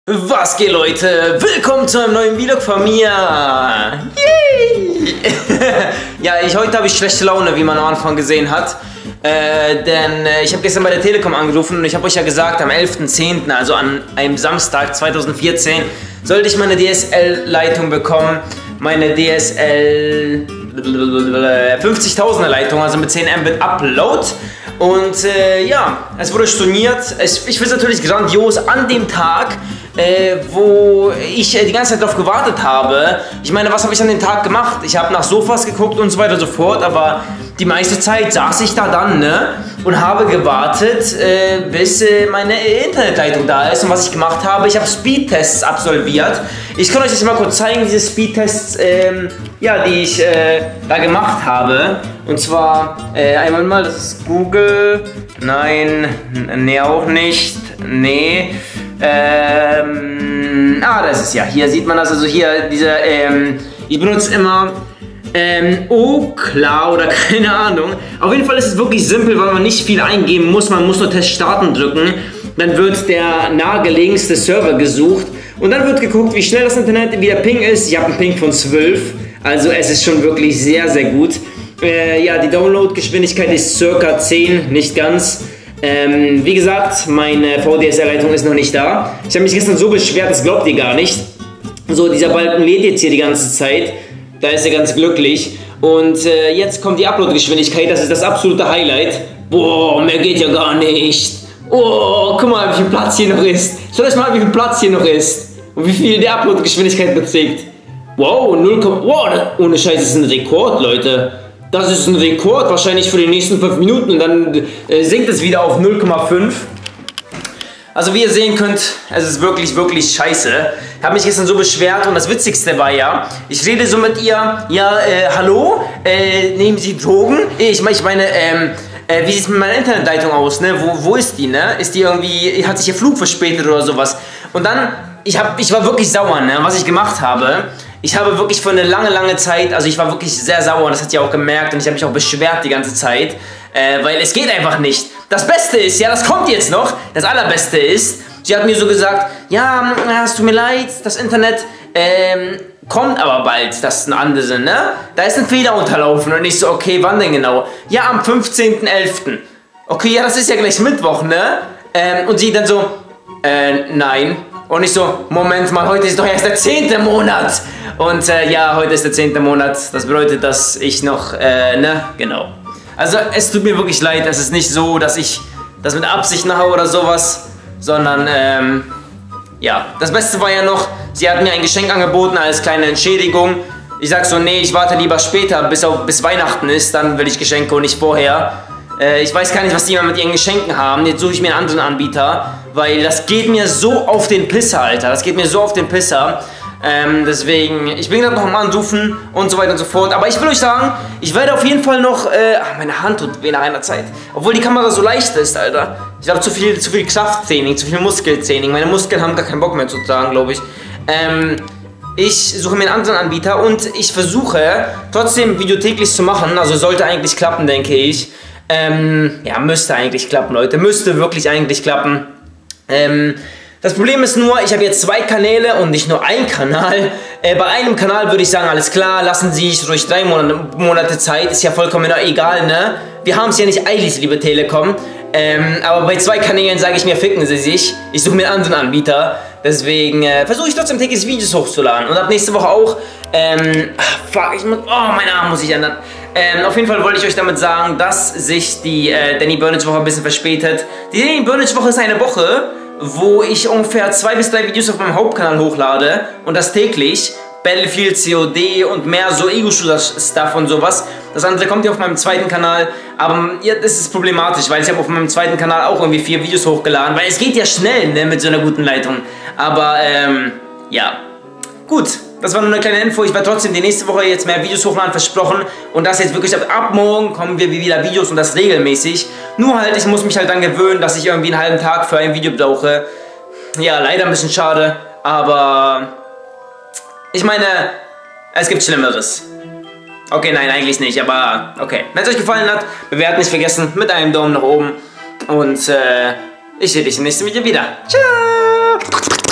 Was geht, Leute? Willkommen zu einem neuen Vlog von mir. Yay! Ja, heute habe ich schlechte Laune, wie man am Anfang gesehen hat. Denn ich habe gestern bei der Telekom angerufen und ich habe euch ja gesagt, am 11.10., also an einem Samstag 2014, sollte ich meine DSL-Leitung bekommen. Meine DSL 50.000er Leitung, also mit 10 Mbit Upload. Und ja, es wurde storniert. Ich finde es natürlich grandios an dem Tag, wo ich die ganze Zeit darauf gewartet habe. Ich meine, was habe ich an dem Tag gemacht? Ich habe nach Sofas geguckt und so weiter und so fort, aber die meiste Zeit saß ich da dann, ne, und habe gewartet, bis meine Internetleitung da ist. Und was ich gemacht habe, ich habe Speedtests absolviert. Ich kann euch das mal kurz zeigen, diese Speedtests, ja, die ich da gemacht habe. Und zwar, einmal mal, das ist Google. Nein, nee, auch nicht. Nee. Das ist ja, hier sieht man das, also hier, dieser, ich benutze immer, klar oder keine Ahnung. Auf jeden Fall ist es wirklich simpel, weil man nicht viel eingeben muss. Man muss nur Test starten drücken. Dann wird der nahegelegenste Server gesucht. Und dann wird geguckt, wie schnell das Internet, wie der Ping ist. Ich habe einen Ping von 12. Also es ist schon wirklich sehr, sehr gut. Ja, die Download-Geschwindigkeit ist circa 10, nicht ganz. Wie gesagt, meine VDSL-Leitung ist noch nicht da. Ich habe mich gestern so beschwert, das glaubt ihr gar nicht. So, dieser Balken lädt jetzt hier die ganze Zeit. Da ist er ganz glücklich. Und jetzt kommt die Upload-Geschwindigkeit, das ist das absolute Highlight. Boah, mehr geht ja gar nicht. Oh, guck mal, wie viel Platz hier noch ist. Schaut euch mal, wie viel Platz hier noch ist. Und wie viel die Upload-Geschwindigkeit beträgt. Wow, 0, wow, ohne Scheiß, das ist ein Rekord, Leute. Das ist ein Rekord, wahrscheinlich für die nächsten 5 Minuten. Und dann sinkt es wieder auf 0,5. Also wie ihr sehen könnt, es ist wirklich, wirklich scheiße. Ich habe mich gestern so beschwert und das Witzigste war ja, ich rede so mit ihr, ja, hallo, nehmen Sie Drogen? Ich meine, wie sieht es mit meiner Internetleitung aus, ne? Wo ist die, ne? Ist die irgendwie, hat sich ihr Flug verspätet oder sowas? Und dann, ich war wirklich sauer, ne? Was ich gemacht habe, ich habe wirklich für eine lange Zeit, also ich war wirklich sehr sauer, das hat sie auch gemerkt und ich habe mich auch beschwert die ganze Zeit, weil es geht einfach nicht. Das Beste ist, ja, das kommt jetzt noch, das Allerbeste ist, sie hat mir so gesagt, ja, es tut mir leid, das Internet kommt aber bald, das ist ein anderes, ne? Da ist ein Fehler unterlaufen und ich so, okay, wann denn genau? Ja, am 15.11. Okay, ja, das ist ja gleich Mittwoch, ne? Und sie dann so, nein. Und ich so, Moment mal, heute ist doch erst der 10. Monat. Und ja, heute ist der 10. Monat. Das bedeutet, dass ich noch, ne, genau. Also es tut mir wirklich leid. Es ist nicht so, dass ich das mit Absicht mache oder sowas. Sondern, ja. Das Beste war ja noch, sie hat mir ein Geschenk angeboten als kleine Entschädigung. Ich sag so, nee, ich warte lieber später, bis Weihnachten ist. Dann will ich Geschenke und nicht vorher. Ich weiß gar nicht, was die immer mit ihren Geschenken haben. Jetzt suche ich mir einen anderen Anbieter. Weil das geht mir so auf den Pisser, Alter. Das geht mir so auf den Pisser. Deswegen, ich bin gerade noch am Anrufen und so weiter und so fort. Aber ich will euch sagen, ich werde auf jeden Fall noch, meine Hand tut weh nach einer Zeit. Obwohl die Kamera so leicht ist, Alter. Ich habe zu viel Krafttraining, zu viel Muskeltraining. Meine Muskeln haben gar keinen Bock mehr zu tragen, glaube ich. Ich suche mir einen anderen Anbieter und ich versuche trotzdem Video täglich zu machen. Also sollte eigentlich klappen, denke ich. Ja, müsste eigentlich klappen, Leute. Müsste wirklich eigentlich klappen. Das Problem ist nur, ich habe jetzt 2 Kanäle und nicht nur einen Kanal. Bei einem Kanal würde ich sagen, alles klar, lassen Sie sich ruhig 3 Monate Zeit, ist ja vollkommen egal, ne? Wir haben es ja nicht eilig, liebe Telekom. Aber bei 2 Kanälen sage ich mir, ficken Sie sich. Ich suche mir einen anderen Anbieter. Deswegen versuche ich trotzdem täglich Videos hochzuladen. Und ab nächste Woche auch. Fuck, mein Arm muss ich ändern. Auf jeden Fall wollte ich euch damit sagen, dass sich die Danny Burnage Woche ein bisschen verspätet. Die Danny Burnage Woche ist eine Woche, wo ich ungefähr 2 bis 3 Videos auf meinem Hauptkanal hochlade. Und das täglich. Battlefield, COD und mehr so Ego-Shooter-Stuff und sowas. Das andere kommt ja auf meinem zweiten Kanal. Aber ja, das ist problematisch, weil ich habe auf meinem zweiten Kanal auch irgendwie 4 Videos hochgeladen. Weil es geht ja schnell, ne, mit so einer guten Leitung. Aber, ja. Gut, das war nur eine kleine Info. Ich werde trotzdem die nächste Woche jetzt mehr Videos hochladen, versprochen. Und das jetzt wirklich ab morgen kommen wir wieder Videos und das regelmäßig. Nur halt, ich muss mich halt dann gewöhnen, dass ich irgendwie einen halben Tag für ein Video brauche. Ja, leider ein bisschen schade, aber ich meine, es gibt Schlimmeres. Okay, nein, eigentlich nicht, aber okay. Wenn es euch gefallen hat, bewerten nicht vergessen mit einem Daumen nach oben. Und ich sehe dich im nächsten Video wieder. Ciao!